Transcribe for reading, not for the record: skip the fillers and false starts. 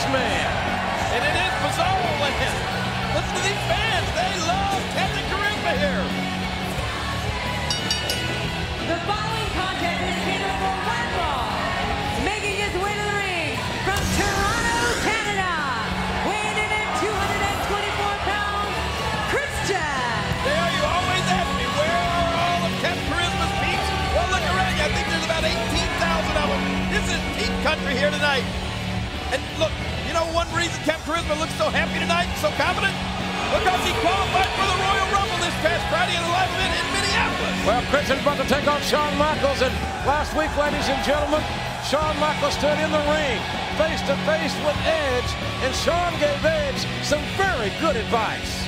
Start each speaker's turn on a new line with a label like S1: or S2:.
S1: man.
S2: And it is bizarre land. Listen to these fans. They love Captain Charisma here.
S3: The following contest is scheduled for one fall. Making his way to the ring from Toronto, Canada. Weighing in at 224 pounds, Christian.
S2: There you always ask me, where are all of Captain Charisma's peeps? Well, look around you. I think there's about 18,000 of them. This is peep country here tonight. And look, you know one reason Captain Charisma looks so happy tonight and so confident? Because he qualified for the Royal Rumble this past Friday in the live event in Minneapolis.
S1: Well, Christian's about to take on Shawn Michaels, and last week, ladies and gentlemen, Shawn Michaels stood in the ring face to face with Edge, and Shawn gave Edge some very good advice.